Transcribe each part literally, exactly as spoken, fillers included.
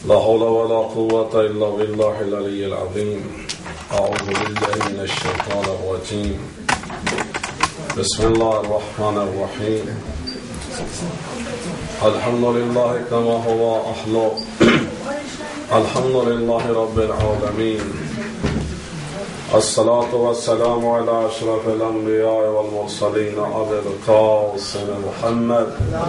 لا حول ولا قوة إلا بالله العلي العظيم. أعوذ بالله من الشيطان الرجيم. بسم الله الرحمن الرحيم. الحمد لله كما هو أحلى. الحمد لله رب العالمين. الصلاة والسلام على أشرف الأنبياء والمرسلين أبي القاسم محمد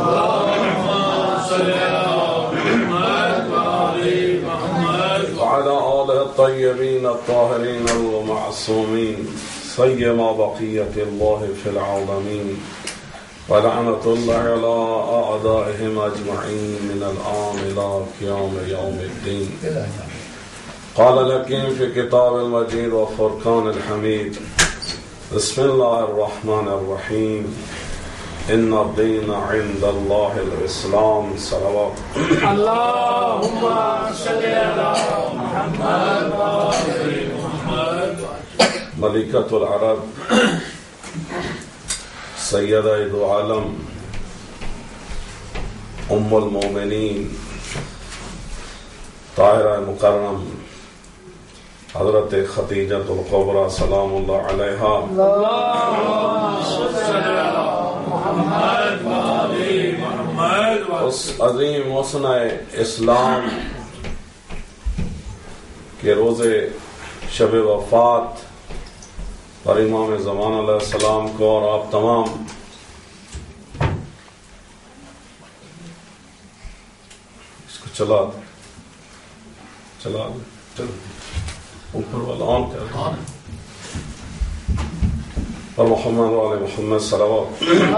وعلى آله الطيبين الطاهرين المعصومين سيما بقية الله في العالمين ولعنة الله على أعدائهم أجمعين من الآن إلى قيام يوم الدين. قال لكن في كتاب المجيد وفرقان الحميد. بسم الله الرحمن الرحيم. إن الدين عند الله الإسلام. صلوات اللهم صل على محمد وآل محمد. ملكة العرب سيدة دو عالم ام المومنین طاہرہ مکرم حضرت خدیجۃ الکبریٰ سلام اللہ علیہا اس عظیم مصنع اسلام کے روزے شب وفات اور امام زمان علیہ السلام کو اور آپ تمام اس کو چلا چلا چل اوپر والا آن کر اور محمد والے محمد صلوات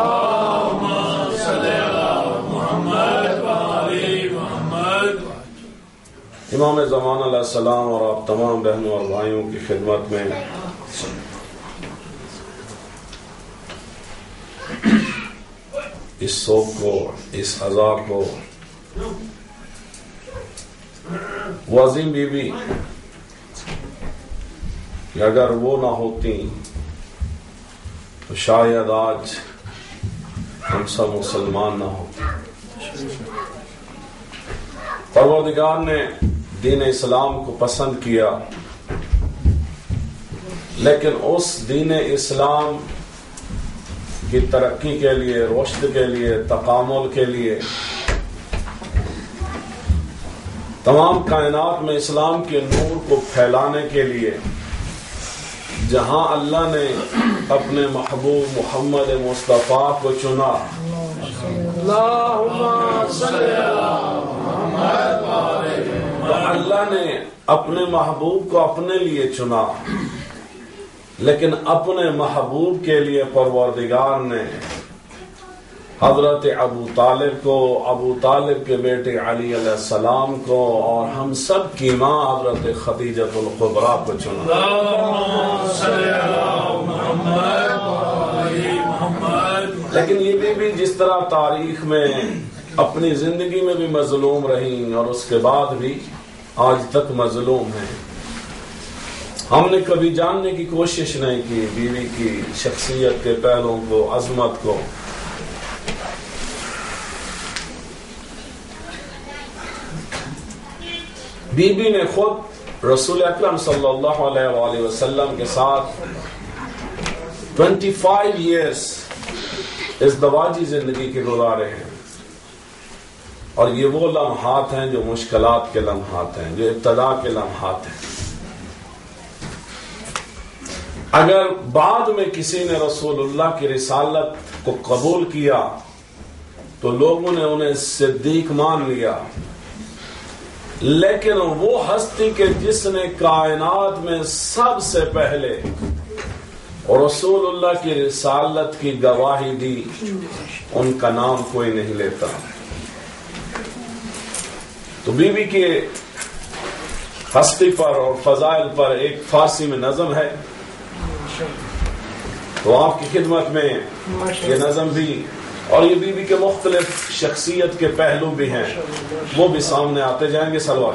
امام زمان علیہ السلام اور آپ تمام بہنوں اور بھائیوں کی خدمت میں اس سوگ کو، اس عزا کو، وہ عظیم بی بی کہ اگر وہ نہ ہوتی تو شاید آج ہم سب مسلمان نہ ہوتے. پروردگار نے دین اسلام کو پسند کیا، لیکن اس دین اسلام کی ترقی کے لیے، رشد کے لیے، تکامل کے لیے، تمام کائنات میں اسلام کے نور کو پھیلانے کے لیے جہاں اللہ نے اپنے محبوب محمد مصطفیٰ کو چنا، اللہ نے اپنے محبوب کو اپنے لیے چنا، لیکن اپنے محبوب کے لیے پروردگار نے حضرت ابو طالب کو، ابو طالب کے بیٹے علی علیہ السلام کو اور ہم سب کی ماں حضرت خدیجۃ الکبریٰ کو چنا. لیکن یہ بھی, بھی جس طرح تاریخ میں اپنی زندگی میں بھی مظلوم رہیں اور اس کے بعد بھی آج تک مظلوم ہیں. ہم نے کبھی جاننے کی کوشش نہیں کی بیوی کی شخصیت کے پہلوؤں کو، عظمت کو. بی بی نے خود رسول اکرم صلی اللہ علیہ وآلہ وسلم کے ساتھ پچیس ایئرس ازدواجی زندگی کے گزارے ہیں، اور یہ وہ لمحات ہیں جو مشکلات کے لمحات ہیں، جو ابتدا کے لمحات ہیں. اگر بعد میں کسی نے رسول اللہ کی رسالت کو قبول کیا تو لوگوں نے انہیں صدیق مان لیا، لیکن وہ ہستی کے جس نے کائنات میں سب سے پہلے رسول اللہ کی رسالت کی گواہی دی، ان کا نام کوئی نہیں لیتا. تو بی بی کی ہستی پر اور فضائل پر ایک فارسی میں نظم ہے، تو آپ کی خدمت میں یہ نظم بھی اور یہ بی بی کے مختلف شخصیت کے پہلو بھی ہیں، وہ بھی سامنے آتے جائیں گے. صلوات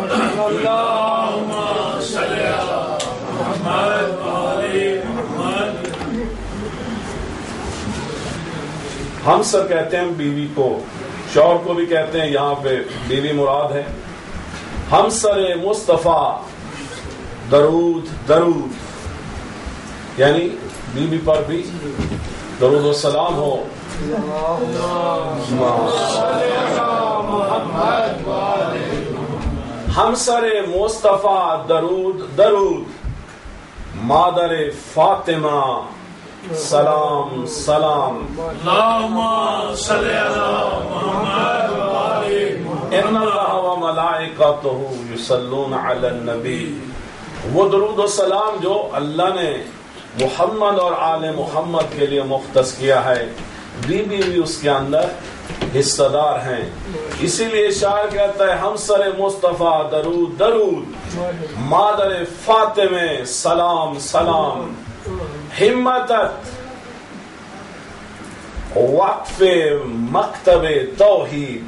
ہم سب کہتے ہیں بیوی کو، شوہر کو بھی کہتے ہیں، یہاں پہ بیوی مراد ہے. ہمسر مصطفیٰ درود درود، یعنی بی بی پر بھی درود و سلام ہو. ہمسر مصطفیٰ درود درود، مادر فاطمہ سلام سلام. اللہم صلی علی محمد و آل محمد. ان اللہ و ملائکتہ یصلون علی النبی. وہ درود و سلام جو اللہ نے محمد اور آل محمد کے لیے مختص کیا ہے، بی بی بھی اس کے اندر حصہ دار ہیں. اسی لیے شاعر کہتا ہے ہمسر مصطفیٰ درود درود، مادر فاطمہ سلام سلام. ہمتت وقف مکتب توحید،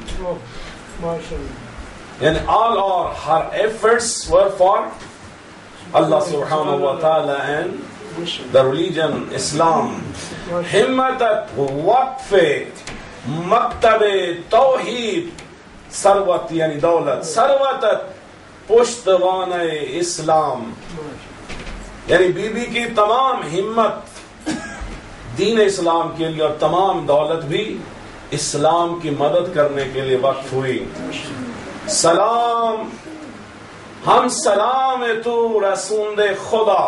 یعنی all or her efforts were for Allah subhanahu wa ta'ala and the religion Islam. ہمتت وقف مکتب توحید، ثروت یعنی دولت، ثروتت پشتوان اسلام، یعنی بی بی کی تمام ہمت دین اسلام کے لیے اور تمام دولت بھی اسلام کی مدد کرنے کے لیے وقف ہوئی. سلام ہم سلام تو رسول خدا.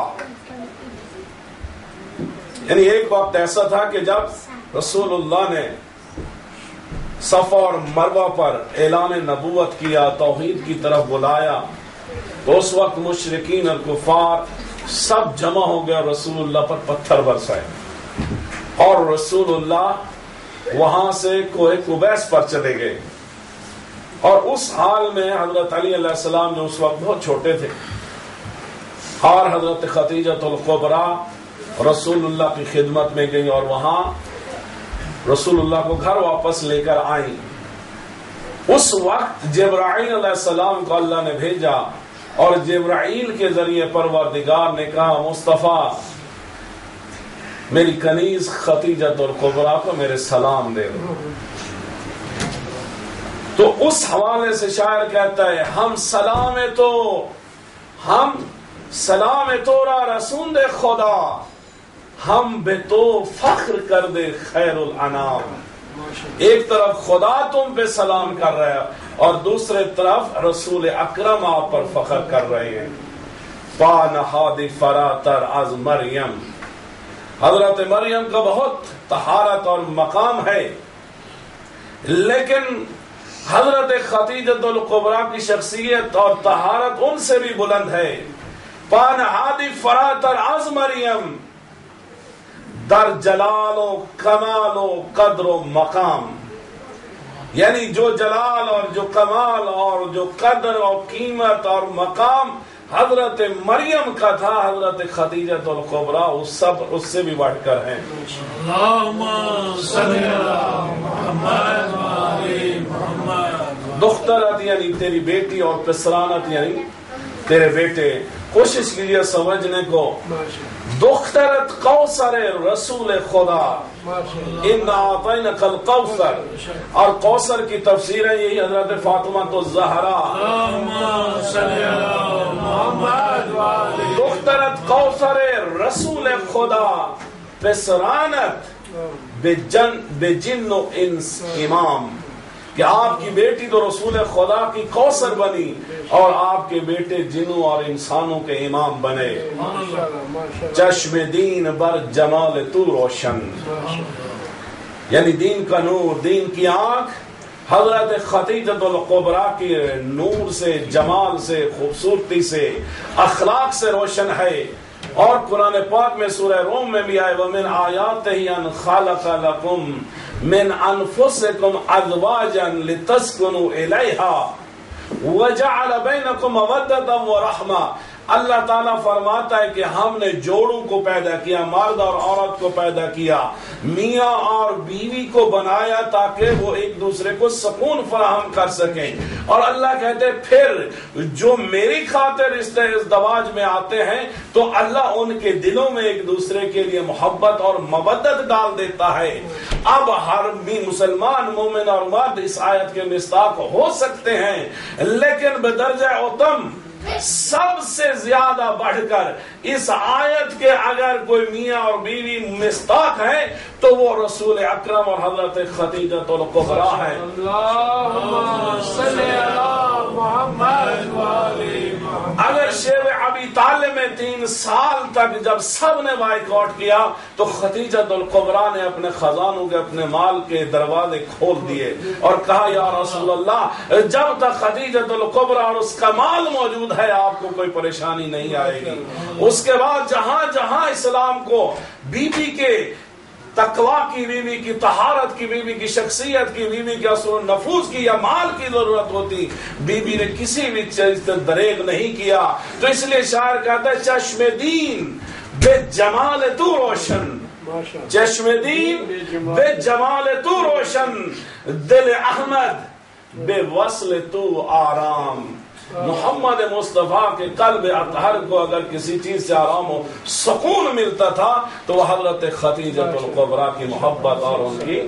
یعنی ایک وقت ایسا تھا کہ جب رسول اللہ نے صفا اور مروہ پر اعلان نبوت کیا، توحید کی طرف بلایا، تو اس وقت مشرکین اور کفار سب جمع ہو گیا، رسول اللہ پر پتھر برسائے، اور رسول اللہ وہاں سے کوہ قبیس پر چلے گئے. اور اس حال میں حضرت علی علیہ السلام جو اس وقت بہت چھوٹے تھے، اور حضرت خدیجہ الکبریٰ رسول اللہ کی خدمت میں گئی اور وہاں رسول اللہ کو گھر واپس لے کر آئیں. اس وقت جبرائیل علیہ السلام کو اللہ نے بھیجا، اور جبرائیل کے ذریعے پروردگار نے کہا مصطفیٰ میری کنیز خدیجہ الکبریٰ کو میرے سلام دے دو. تو اس حوالے سے شاعر کہتا ہے ہم سلام تو ہم سلام تو را رسول خدا، ہم بے تو فخر کر دے خیر الانام. ایک طرف خدا تم پہ سلام کر رہا ہے اور دوسرے طرف رسول اکرم آپ پر فخر کر رہے ہیں. پا نہادی فراتر از مریم، حضرت مریم کا بہت طہارت اور مقام ہے، لیکن حضرت خدیجہ الکبریٰ کی شخصیت اور طہارت ان سے بھی بلند ہے. پا نہادی فراتر از مریم، در جلال و کمال و قدر و مقام، یعنی جو جلال اور جو کمال اور جو قدر اور قیمت اور مقام حضرت مریم کا تھا، حضرت خدیجہ الکبریٰ اس سب اس سے بھی بڑھ کر ہیں. اللہم صلی علی محمد و آل محمد. دخترت یعنی تیری بیٹی اور پسرانت یعنی تیرے بیٹے. کوشش کیجیے سمجھنے کو. دخترت کوثر رسول خدا، اِنَّا أَعْطَيْنَكَ الْكَوْثَرَ، اور کوثر کی تفسیر ہے یہی حضرت فاطمہ الزہرا. دخترت کوثر رسول خدا، پسرانت بے جن بے جن و انس امام، کہ آپ کی بیٹی تو رسول خدا کی کوثر بنی اور آپ کے بیٹے جنوں اور انسانوں کے امام بنے. چشم دین بر جمال تو روشن، یعنی دین کا نور، دین کی آنکھ حضرت خدیجہ الکبریٰ کی نور سے، جمال سے، خوبصورتی سے، اخلاق سے روشن ہے. اور قرآن پاک میں سورہ روم میں بھی آئے وَمِنْ آیَاتِهِ أَنْ خَلَقَ لَكُمْ مِنْ أَنفُسِكُمْ أَزْوَاجًا لِتَسْكُنُوا إِلَيْهَا وَجَعَلَ بَيْنَكُمْ مَوَدَّةً وَرَحْمَةً اللہ تعالیٰ فرماتا ہے کہ ہم نے جوڑوں کو پیدا کیا، مرد اور عورت کو پیدا کیا، میاں اور بیوی کو بنایا تاکہ وہ ایک دوسرے کو سکون فراہم کر سکیں، اور اللہ کہتے ہیں پھر جو میری خاطر اس ازدواج میں آتے ہیں تو اللہ ان کے دلوں میں ایک دوسرے کے لیے محبت اور مودت ڈال دیتا ہے۔ اب ہر بھی مسلمان مومن اور مرد اس آیت کے مصداق ہو سکتے ہیں، لیکن بدرجہ اتم سب سے زیادہ بڑھ کر اس آیت کے اگر کوئی میاں اور بیوی مصداق ہے تو وہ رسول اکرم اور حضرت خدیجہ الکبریٰ ہے۔ اللہم صلی علی محمد وآلِ محمد۔ اگر شیب ابی طالب میں تین سال تک جب سب نے بائیکاٹ کیا تو خدیجہ الکبریٰ نے اپنے خزانوں کے اپنے مال کے دروازے کھول دیے اور کہا یا رسول اللہ جب تک خدیجہ الکبریٰ اور اس کا مال موجود ہے آپ کو کوئی پریشانی نہیں آئے گی۔ اس کے بعد جہاں جہاں اسلام کو بی بی کے تقوی کی بیوی کی، طہارت کی بیوی کی، شخصیت کی بیوی کی، اثر و نفوذ کی یا مال کی ضرورت ہوتی، بی بی نے کسی بھی چیز سے دریغ نہیں کیا۔ تو اس لیے شاعر کہتا ہے چشم دین بے جمال تو روشن، چشم دین بے جمال تو روشن، دل احمد بے وصل تو آرام۔ محمد مصطفیٰ کے قلب اطہر کو اگر کسی چیز سے آرام و سکون ملتا تھا تو وہ حضرت خدیجہ الکبریٰ کی محبت اور ان کی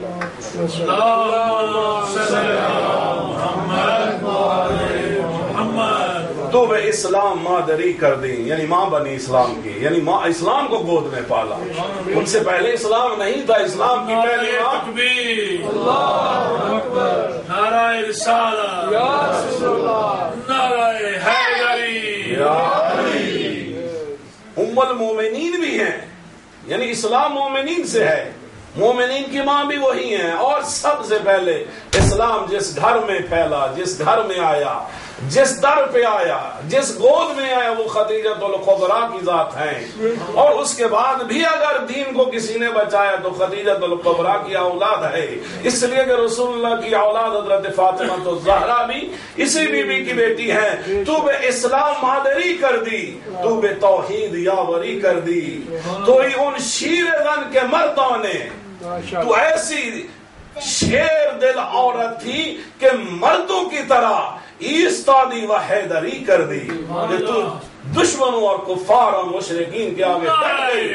تو بے اسلام مادری کر دی، یعنی ماں بنی اسلام کی، یعنی ماں اسلام کو گود میں پالا۔ ان سے پہلے اسلام نہیں تھا، اسلام کی پہلی ماں تکبیر، اللہ اکبر، نعرہ رسالت، یا رسول اللہ، نعرہ حیدری، یا علی۔ ام المومنین بھی ہیں، یعنی اسلام مومنین سے ہے، مومنین کی ماں بھی وہی ہیں، اور سب سے پہلے اسلام جس گھر میں پھیلا، جس گھر میں آیا، جس در پہ آیا، جس گود میں آیا وہ خدیجہ الکبریٰ کی ذات ہیں۔ اور اس کے بعد بھی اگر دین کو کسی نے بچایا تو خدیجہ الکبریٰ کی اولاد ہے، اس لیے کہ رسول اللہ کی اولاد حضرت فاطمہ الزہرا بھی اسی بی بی کی بیٹی ہیں۔ تو بے اسلام مادری کر دی، تو بے توحید یاوری کر دی، تو ہی ان شیر زن کے مردوں نے، تو ایسی شیر دل عورت تھی کہ مردوں کی طرح ایستادی و حیدری کر دی، کہ تو دشمنوں اور کفار اور مشرکین کے آگے ڈٹ گئی۔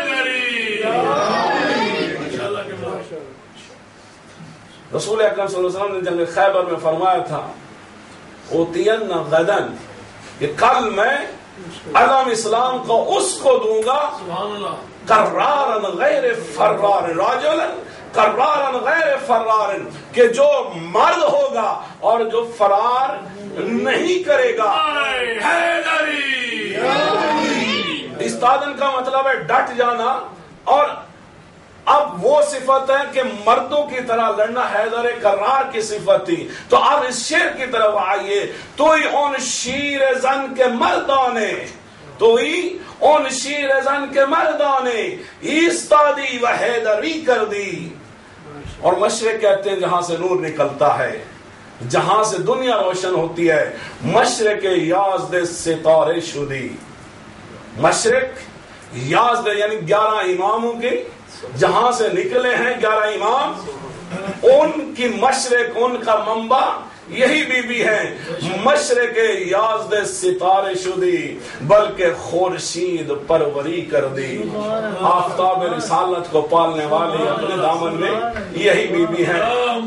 رسول اکرم صلی اللہ علیہ وسلم نے جنگ خیبر میں فرمایا تھا اوتین غدن، کہ کل میں علم اسلام کو اس کو دوں گا قرارن غیر فرار، راجلن قرارن غیر فرارن، کہ جو مرد ہوگا اور جو فرار نہیں کرے گا۔ استادن کا مطلب ہے ڈٹ جانا، اور اب وہ صفت ہے کہ مردوں کی طرح لڑنا حیدر کرار کی صفت تھی۔ تو اب اس شیر کی طرف آئیے، تو ہی ان شیر زن کے مردوں نے، تو ہی ان شیر زن کے مردوں نے ایستادی و حیدری کر دی۔ اور مشرق کہتے ہیں جہاں سے نور نکلتا ہے، جہاں سے دنیا روشن ہوتی ہے، مشرق یازد ستارے شدی۔ مشرق یازد یعنی گیارہ اماموں کے جہاں سے نکلے ہیں گیارہ امام، ان کی مشرق، ان کا منبع یہی بی بی ہیں۔ مشرق یازد ستارے شدی بلکہ خورشید پروری کر دی۔ آفتاب رسالت کو پالنے والی اپنے دامن میں یہی بی بی ہیں۔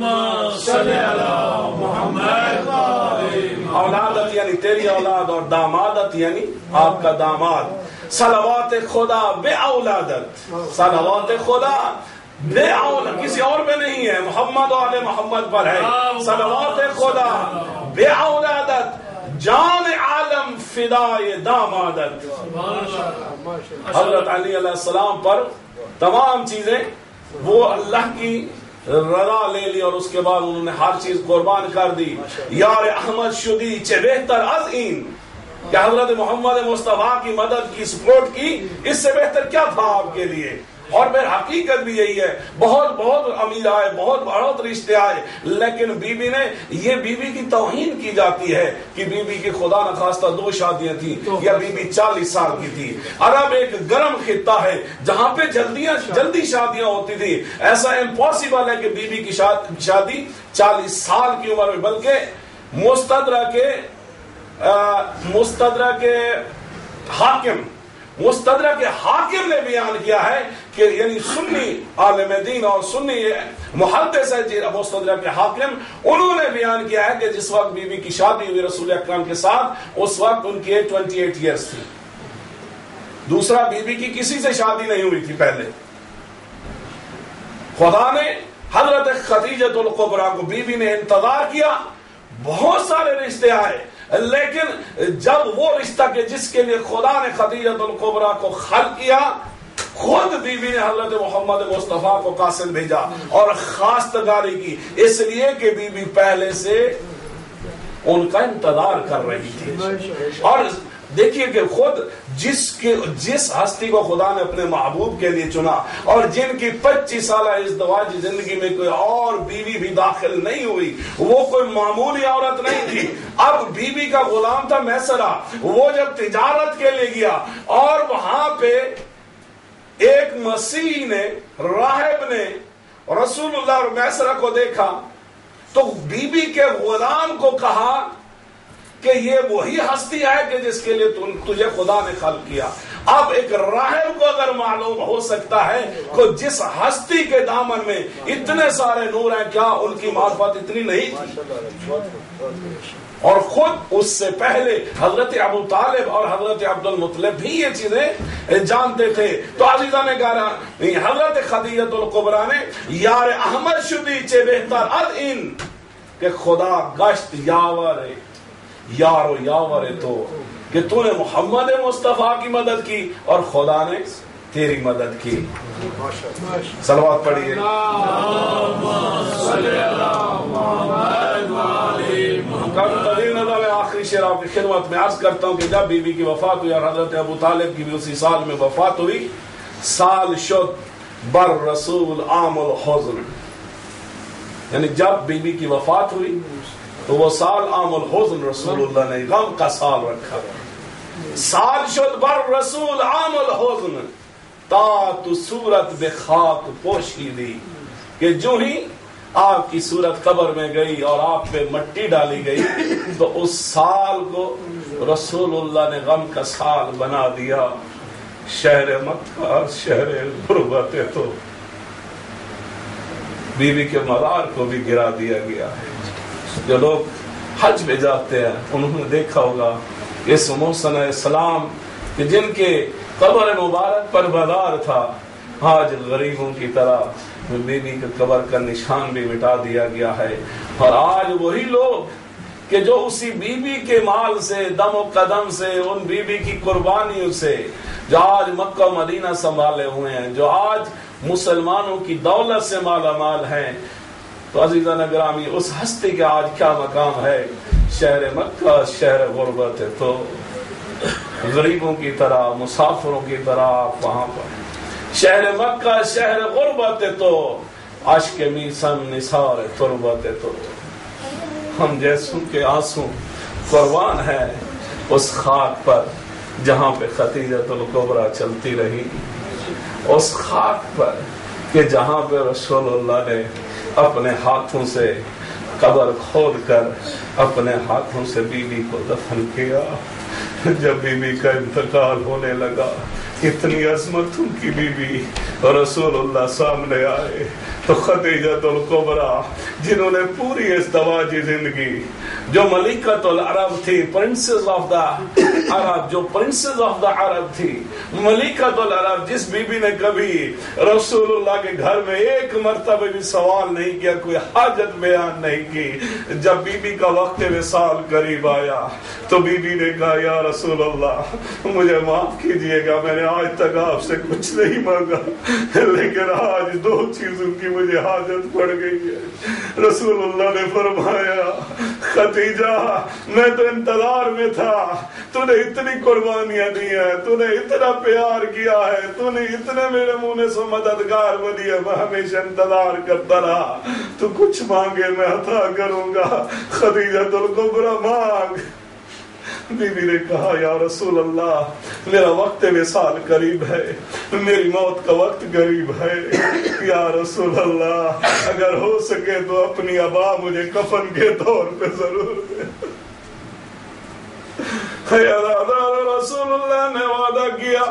اولادت یعنی تیری اولاد، اور دامادت یعنی آپ کا داماد۔ صلوات خدا بے اولادت، صلوات خدا بے اولاد کسی اور پہ نہیں ہے، محمد و آل محمد پر ہے۔ صلوات خدا بے اولادت، جان عالم فدائے دامادت۔ حضرت علی علیہ السلام پر تمام چیزیں وہ اللہ کی رضا لے لی، اور اس کے بعد انہوں نے ہر چیز قربان کر دی۔ یار احمد شدی چے بہتر از این، کہ حضرت محمد مصطفیٰ کی مدد کی، سپورٹ کی، اس سے بہتر کیا تھا آپ کے لیے؟ اور پھر حقیقت بھی یہی ہے، بہت بہت امیر آئے، بہت بہت رشتے آئے، لیکن بی بی نے یہ بی بی کی توہین کی جاتی ہے کہ بی بی کی خدا نخواستہ دو شادیاں تھیں یا بی بی چالیس سال کی تھی۔ عرب ایک گرم خطہ ہے جہاں پہ جلدیاں جلدی شادیاں ہوتی تھی، ایسا امپاسبل ہے کہ بی بی کی شادی چالیس سال کی عمر میں، بلکہ مستدرک مستدرک حاکم مستدرک حاکم نے بیان کیا ہے کہ یعنی سنی عالم دین اور سنی محدث ہے جی مستدرک حاکم، انہوں نے بیان کیا ہے کہ جس وقت بی بی کی شادی ہوئی رسول اکرم کے ساتھ اس وقت ان کی ایج اٹھائیس ایئرس تھی۔ دوسرا بی بی کی کسی سے شادی نہیں ہوئی تھی پہلے۔ خدا نے حضرت خدیجۃ الکبریٰ کو، بی بی نے انتظار کیا، بہت سارے رشتے آئے، لیکن جب وہ رشتہ کہ جس کے لیے خدا نے خدیجۃ الکبریٰ کو خلق کیا، خود بی بی نے حضرت محمد مصطفیٰ کو قاصد بھیجا اور خواستگاری کی، اس لیے کہ بی بی پہلے سے ان کا انتظار کر رہی تھی۔ اور دیکھیے کہ خود جس کے جس ہستی کو خدا نے اپنے محبوب کے لیے چنا اور جن کی پچیس سالہ ازدواجی زندگی میں کوئی اور بیوی بھی داخل نہیں ہوئی، وہ کوئی معمولی عورت نہیں تھی۔ اب بیوی کا غلام تھا میسرہ، وہ جب تجارت کے لیے گیا اور وہاں پہ ایک مسیح نے، راہب نے رسول اللہ اور میسرہ کو دیکھا تو بی بی کے غلام کو کہا کہ یہ وہی ہستی ہے کہ جس کے لیے تجھے خدا نے خلق کیا۔ اب ایک راہب کو اگر معلوم ہو سکتا ہے کہ جس ہستی کے دامن میں اتنے سارے نور ہیں، کیا ان کی معرفت اتنی نہیں تھی؟ اور خود اس سے پہلے حضرت ابو طالب اور حضرت عبد المطلب بھی یہ چیزیں جانتے تھے۔ تو عزیزان گراں، حضرت خدیجۃ الکبریٰ نے یار احمد شدی چے بہتر اد ان کہ خدا گشت یاور یار و یاور تو کہ تو نے محمد مصطفیٰ کی مدد کی اور خدا نے تیری مدد کی۔ صلوات پڑھیے۔ آخری شعر آپ کی خدمت میں عرض کرتا ہوں کہ جب بی بی کی وفات ہوئی اور حضرت ابو طالب کی بھی اسی سال میں وفات ہوئی، سال شد بر رسول عام الحزن، یعنی جب بی بی کی وفات ہوئی تو وہ سال عام الحزن رسول اللہ نے غم کا سال رکھا۔ سال شد بر رسول عام الحزن تا تو صورت بے خاک پوشیدی، کہ جو ہی آپ کی صورت قبر میں گئی اور آپ پہ مٹی ڈالی گئی تو اس سال کو رسول اللہ نے غم کا سال بنا دیا۔ شہر مکہ شہر غربت تو بیوی کے مزار کو بھی گرا دیا گیا ہے۔ جو لوگ حج میں جاتے ہیں انہوں نے دیکھا ہوگا اس محسن اسلام کہ جن کے قبر مبارک پر بازار تھا، آج غریبوں کی طرح بی بی کے قبر کا نشان بھی مٹا دیا گیا ہے۔ اور آج وہی لوگ کہ جو اسی بی بی کے مال سے، دم و قدم سے، ان بی بی کی قربانیوں سے جو آج مکہ مدینہ سنبھالے ہوئے ہیں، جو آج مسلمانوں کی دولت سے مالا مال ہیں، تو عزیزان گرامی اس ہستی کا آج کیا مقام ہے؟ شہر مکہ شہر غربت ہے، تو غریبوں کی طرح، مسافروں کی طرح وہاں پر شہر مکہ شہر غربت ہے، تو عشق میسم نثار تربت ہے، تو ہم جیسوں کے آنسو قربان ہے اس خاک پر جہاں پہ خدیجۃ الکبریٰ چلتی رہی، اس خاک پر کہ جہاں پہ رسول اللہ نے اپنے ہاتھوں سے قبر کھود کر اپنے ہاتھوں سے بی بی کو دفن کیا۔ جب بی بی کا انتقال ہونے لگا، اتنی عظمتوں کی بی بی رسول اللہ سامنے آئے تو خدیجۃ الکبریٰ جنہوں نے پوری ازدواجی زندگی، جو ملکۃ العرب تھی، پرنسز آف دا عرب، جو پرنسز آف دا عرب تھی، ملکۃ العرب، جس بی بی نے کبھی رسول اللہ کے گھر میں ایک مرتبہ بھی سوال نہیں کیا، کوئی حاجت بیان نہیں کی، جب بی بی کا وقت وصال قریب آیا تو بی بی نے کہا یا رسول اللہ مجھے معاف کیجئے گا، میں نے آج تک آپ سے کچھ نہیں مانگا، لیکن آج دو چیزوں کی مجھے حاجت پڑ گئی ہے۔ رسول اللہ نے فرمایا خدیجہ میں تو انتظار میں تھا، تو نے اتنی قربانیاں دی ہیں، تو نے اتنا پیار کیا ہے، تو نے اتنے میرے منہ سے مددگار بنی ہے، میں ہمیشہ انتظار کرتا رہا، تو کچھ مانگے میں عطا کروں گا۔ خدیجہ الکبریٰ مانگ۔ بی بی نے کہا یا رسول اللہ میرا وقت وصال قریب ہے، میری موت کا وقت قریب ہے، یا رسول اللہ اگر ہو سکے تو اپنی ابا مجھے کفن کے طور پہ ضرور دے۔ رسول اللہ نے وعدہ کیا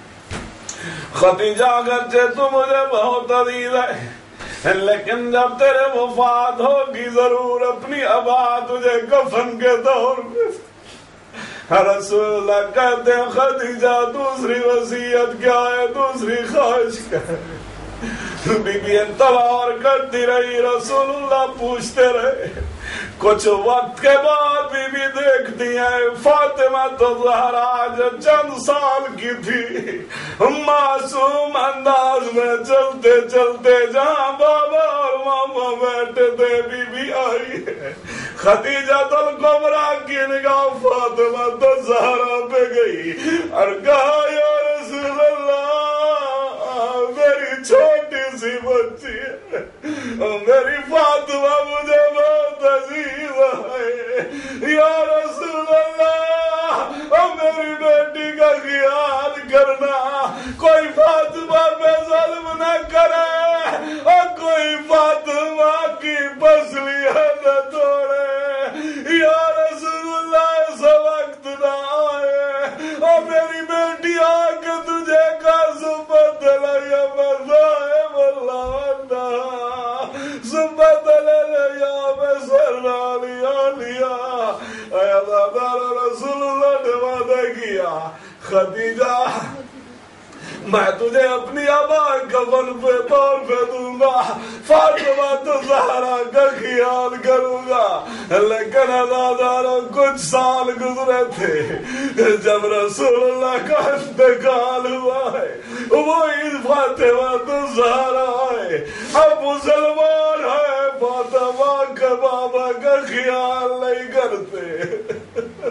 خدیجہ اگرچہ تو مجھے بہت عزیز ہے لیکن جب تیرے وفات ہوگی ضرور اپنی ابا تجھے کفن کے طور پہ۔ رسول اللہ کہتے ہیں خدیجہ دوسری وصیت کیا ہے، دوسری خواہش کیا ہے؟ بی بی انتظار کرتی رہی، رسول اللہ پوچھتے رہے۔ کچھ وقت کے بعد بی بی دیکھتی ہیں فاطمہ تو زہرا جو چند سال کی تھی معصوم انداز میں چلتے چلتے جہاں بابا اور ماما بیٹھے تھے بی بی آئی ہے۔ خدیجہ الکبریٰ کی نگاہ فاطمہ تو زہرا پہ گئی اور کہا یا رسول اللہ میری چھوٹی سی بچی ہے، میری فاطمہ مجھے بہت عزیز ہے، یا رسول اللہ میری بیٹی کا خیال کرنا، کوئی فاطمہ پہ ظلم نہ کرے اور کوئی فاطمہ کی پسلیاں نہ توڑے، یا رسول اللہ ایسا وقت نہ آئے اور میری بیٹی آ کے تجھے کا سبت لیا مذاہب اللہ وندہ سبت لیا بسر لیا لیا۔ اے اللہ رسول اللہ نے وعدہ کیا خدیجہ میں تجھے اپنی ابا کفن پہ طور پہ دوں گا، فاطمہ تو زہرا کا خیال کروں گا، لیکن ازاداروں کچھ سال گزرے تھے جب رسول اللہ کا انتقال ہوا ہے، وہی فاطمہ تو زہرا ہے اب مسلمان ہے، فاطمہ کا بابا کا خیال نہیں کرتے۔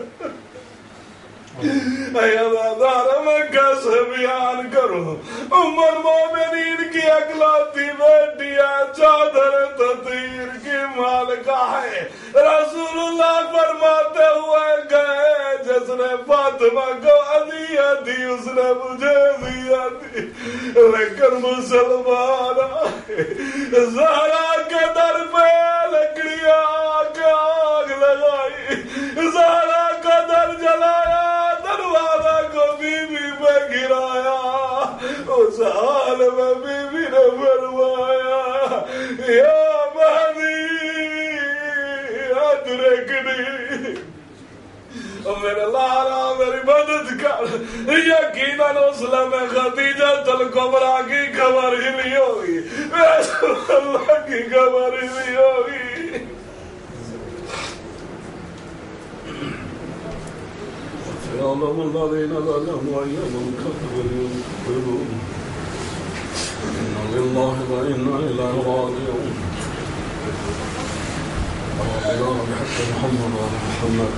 اے اللہ میں کیسے بیان کروں، ام المومنین کی اکلوتی بیٹی ہے، چادر تطہیر کی مالکہ ہے، رسول اللہ فرماتے ہوئے گئے جس نے فاطمہ کو اذیت دی اس نے مجھے اذیت دی، لیکن مسلمان آئے زہرا کے در پہ لکڑیاں کے آگ لگائی، زہرا کا در جلایا، دروازہ کو بی بی پہ گرایا، اس حال میں بی بی نے فرمایا یا مہدی ادرکنی، میرے لالا میری مدد کر۔ یقیناً اس لمحے خدیجہ الکبریٰ کی خبر ہی نہیں ہوگی، رسول اللہ کی خبر ہی نہیں ہوگی۔ يعلم الذين ظلموا أيام الكفر ينكرون إنا لله وإنا إليه راجعون اللهم بحق محمد وعلى محمد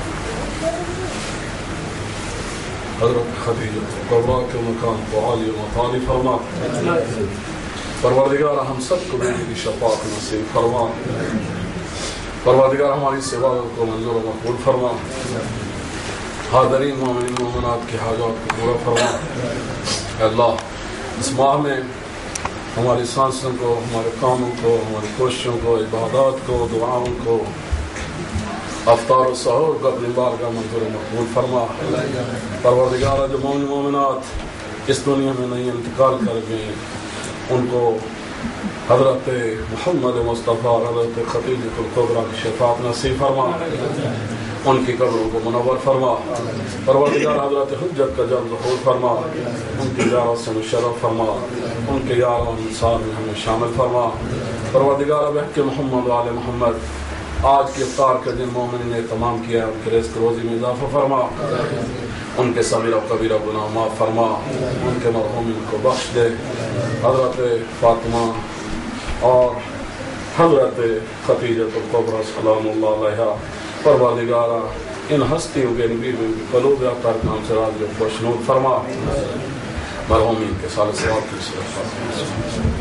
حضرت خدیجہ الکبریٰ کے مکان کو عالی مطالب فرما، پروردگار ہم سب کو بیٹی کی شفاعت نصیب فرما، پروردگار ہماری عبادت کو منظور و مقبول فرما، حاضرین مومنین مومنات کی حاجات کو پورا فرما۔ اے اللہ اس ماہ میں ہماری سانسوں کو، ہمارے کاموں کو، ہماری کوششوں کو، عبادات کو، دعاؤں کو، افطار و سحور کو اپنی بارگاہ منظور و مقبول فرما۔ پروردگار جو مومن مومنات اس دنیا میں نہیں انتقال کر گئے ان کو حضرت محمد مصطفیٰ حضرت خدیجہ الکبریٰ کی شفاعت نصیب فرما، ان کی قبروں کو منور فرما، پروردگار حضرت حجت کا جلد ظہور فرما، ان کی زیارت سے مشرف فرما، ان کے یار و انصار میں ہمیں شامل فرما، پروردگار بحق محمد و آل محمد آج کی افطار کا دن مومن نے تمام کیا ہے، ان کے رزق روزی میں اضافہ فرما، ان کے صغیرہ و کبیرہ گناہ معاف فرما، ان کے مرحومین کو بخش دے، حضرت فاطمہ اور حضرت خدیجہ الکبریٰ سلام اللہ علیہا پروردگارہ ان ہستیوں کے نبی میں قلوب افطار کام سے راضی و خوشنود فرما، مرحومین کے سال ثواب کی صورت فرما۔